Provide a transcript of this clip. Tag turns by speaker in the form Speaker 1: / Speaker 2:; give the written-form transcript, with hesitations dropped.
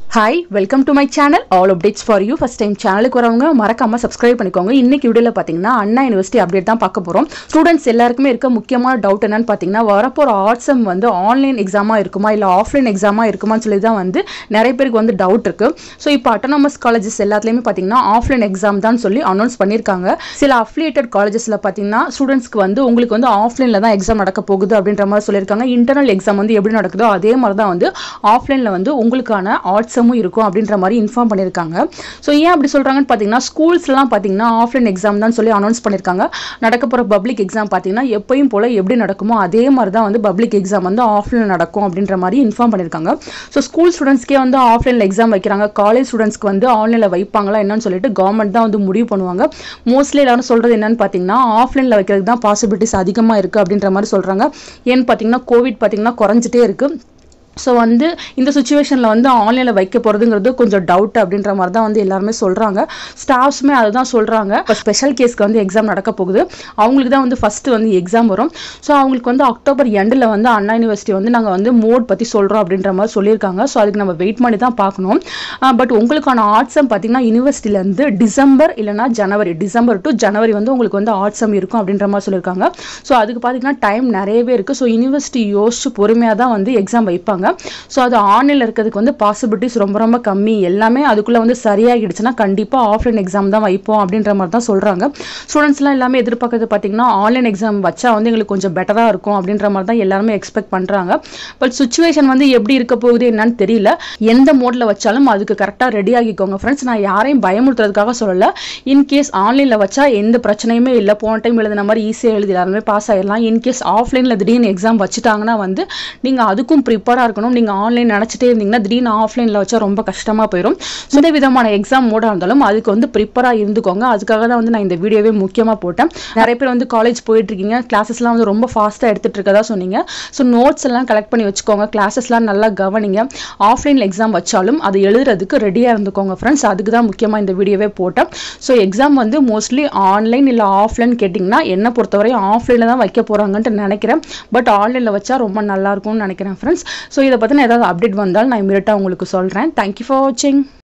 Speaker 1: Hi, welcome to my channel. All updates for you. First time channel க்கு வரவங்க மறக்காம subscribe பண்ணிக்கோங்க. இன்னைக்கு வீடியோல பாத்தீங்கன்னா அண்ணா யுனிவர்சிட்டி அப்டேட் தான் பார்க்க போறோம். ஸ்டூடண்ட்ஸ் எல்லாருக்குமே இருக்க முக்கியமான டவுட் என்னன்னு பாத்தீங்கன்னா வரப்போற ஆர்ட்ஸம் வந்து ஆன்லைன் எக்ஸாமா இருக்குமா இல்ல ஆஃப்லைன் எக்ஸாமா இருக்குமான்னு சொல்லி தான் வந்து நிறைய பேருக்கு வந்து டவுட் இருக்கு. சோ இப்போ அட்டானமஸ் காலேजेस எல்லாத்துலயுமே பாத்தீங்கன்னா ஆஃப்லைன் எக்ஸாம் தான் சொல்லி அனௌன்ஸ் பண்ணிருக்காங்க. சில அஃபிலியேட்டட் காலேजेसல பாத்தீங்கன்னா ஸ்டூடண்ட்ஸ்க்கு வந்து உங்களுக்கு வந்து ஆஃப்லைன்ல தான் எக்ஸாம் நடக்க போகுது அப்படின்ற மாதிரி சொல்லிருக்காங்க. இன்டர்னல் எக்ஸாம் வந்து எப்படி நடக்குதோ அதே மாதிரி தான் வந்து ஆஃப்லைன்ல வந்து உங்களுக்கான ஆர்ட்ஸ் இருக்கும் அப்படின்ற மாதிரி இன்ஃபார்ம் பண்ணிருக்காங்க. சோ ஏன் அப்படி சொல்றாங்கன்னு பாத்தீங்கன்னா ஸ்கூல்ஸ்லாம் பாத்தீங்கன்னா ஆஃப்லைன் எக்ஸாம் தான் சொல்லி அனௌன்ஸ் பண்ணிருக்காங்க. நடக்க போற பப்ளிக் எக்ஸாம் பாத்தீங்கன்னா எப்பவும் போல எப்படி நடக்குமோ அதே மாதிரி தான் வந்து பப்ளிக் எக்ஸாம் வந்து ஆஃப்லைன்ல நடக்கும் அப்படின்ற மாதிரி இன்ஃபார்ம் பண்ணிருக்காங்க. சோ ஸ்கூல் ஸ்டூடண்ட்ஸ்க்கே வந்து ஆஃப்லைன்ல எக்ஸாம் வைக்கிறாங்க. காலேஜ் ஸ்டூடண்ட்ஸ்க்கு வந்து ஆன்லைன்ல வைப்பாங்களா என்னன்னு சொல்லிட்டு கவர்மெண்ட் தான் வந்து முடிவு பண்ணுவாங்க. மோஸ்ட்லி எல்லாரும் சொல்றது என்னன்னு பாத்தீங்கன்னா ஆஃப்லைன்ல வைக்கிறதுக்கு தான் பாசிபிலிட்டிஸ் அதிகமா இருக்கு அப்படின்ற மாதிரி சொல்றாங்க. ஏன்னு பாத்தீங்கன்னா கோவிட் பாத்தீங்கன்னா குறைஞ்சிட்டே இருக்கு. ஸோ வந்து இந்த சுச்சுவேஷனில் வந்து ஆன்லைனில் வைக்க போகிறதுங்கிறது கொஞ்சம் டவுட் அப்படின்ற மாதிரி தான் வந்து எல்லாருமே சொல்கிறாங்க. ஸ்டாஃப்ஸுமே அதை தான் சொல்கிறாங்க. இப்போ ஸ்பெஷல் கேஸ்க்கு வந்து எக்ஸாம் நடக்க போகுது. அவங்களுக்கு தான் வந்து ஃபஸ்ட்டு வந்து எக்ஸாம் வரும். ஸோ அவங்களுக்கு வந்து அக்டோபர் எண்டில் வந்து அண்ணா யூனிவர்சிட்டி வந்து நாங்கள் வந்து மோட் பற்றி சொல்கிறோம் அப்படின்ற மாதிரி சொல்லியிருக்காங்க. ஸோ அதுக்கு நம்ம வெயிட் பண்ணி தான் பார்க்கணும். பட் உங்களுக்கான ஆர்ட்ஸம் பார்த்தீங்கன்னா யூனிவர்சிட்டியிலேருந்து டிசம்பர் இல்லைனா ஜனவரி, டிசம்பர் டு ஜனவரி வந்து உங்களுக்கு வந்து ஆர்ட்ஸம் இருக்கும் அப்படின்ற மாதிரி சொல்லியிருக்காங்க. ஸோ அதுக்கு பார்த்தீங்கன்னா டைம் நிறையவே இருக்குது. ஸோ யூனிவர்சிட்டி யோசிச்சு பொறுமையாக தான் வந்து எக்ஸாம் வைப்பாங்க. சோ அது ஆன்லைன்ல இருக்கிறதுக்கு வந்து பாசிபிலிட்டிஸ் ரொம்ப ரொம்ப கம்மி. எல்லாமே அதுக்குள்ள வந்து சரியாகிடுச்சுன்னா கண்டிப்பா ஆஃப்லைன் எக்ஸாம் தான் வைப்போம் அப்படின்ற மாதிரி தான் சொல்றாங்க. ஸ்டூடெண்ட்ஸ்லாம் எல்லாமே எதிர்பார்க்கறது பாத்தீங்கன்னா ஆன்லைன் எக்ஸாம் வச்சா வந்து எங்களுக்கு கொஞ்சம் பெட்டரா இருக்கும் அப்படின்ற மாதிரி தான் எல்லாருமே எக்ஸ்பெக்ட் பண்றாங்க. பட் சிச்சுவேஷன் வந்து எப்படி இருக்க போகுது என்னன்னு தெரியல. எந்த மோட்ல வச்சாலும் அதுக்கு கரெக்டா ரெடி ஆகிக்கோங்க ஃப்ரெண்ட்ஸ். நான் யாரையும் பயமுறுத்துறதுக்காக சொல்லல. இன்கேஸ் ஆன்லைன்ல வச்சா எந்த பிரச்சனையுமே இல்லை. போன டைம் எழுதின மாதிரி ஈஸியா எழுதி எல்லாருமே பாஸ் ஆயிடலாம். இன்கேஸ் ஆஃப்லைன்ல திடீர்னு எக்ஸாம் வச்சுட்டாங்கன்னா வந்து நீங்க அதுக்கும் ப்ரிப்பேரா இருக்கணும். நீங்க ஆன்லைன் நினைச்சிட்டே இருந்தீங்கன்னா திடீர்னு ஆஃப்லைன்ல வச்சா ரொம்ப கஷ்டமா போயிடும். எந்த விதமான எக்ஸாம் மோடா இருந்தாலும் அதுக்கு வந்து ப்ரிப்பேரா இருந்துக்கோங்க. அதுக்காக தான் வந்து நான் இந்த வீடியோவே முக்கியமா போட்டேன். நிறைய பேர் வந்து காலேஜ் போயிட்டு இருக்கீங்க, கிளாஸஸ்லாம் வந்து ரொம்ப ஃபாஸ்டா எடுத்துட்டு இருக்கதா சொன்னீங்க. ஸோ நோட்ஸ் எல்லாம் கலெக்ட் பண்ணி வச்சுக்கோங்க. கிளாஸஸ்லாம் நல்லா கவனிங்க. ஆஃப்லைன்ல எக்ஸாம் வச்சாலும் அதை எழுதுறதுக்கு ரெடியா இருந்துக்கோங்க ஃப்ரெண்ட்ஸ். அதுக்கு தான் முக்கியமா இந்த வீடியோவே போட்டேன். ஸோ எக்ஸாம் வந்து மோஸ்ட்லி ஆன்லைன் இல்லை ஆஃப்லைன் கேட்டிங்கன்னா என்ன பொறுத்தவரை ஆஃப்லைன்ல தான் வைக்க போறாங்கன்ட்டு நினைக்கிறேன். பட் ஆன்லைன்ல வச்சா ரொம்ப நல்லா இருக்கும்னு நினைக்கிறேன் ஃப்ரெண்ட்ஸ். ஸோ இதை பத்தின ஏதாவது அப்டேட் வந்தால் நான் இமிடியேட்டா உங்களுக்கு சொல்றேன். தேங்க்யூ ஃபார் வாட்சிங்.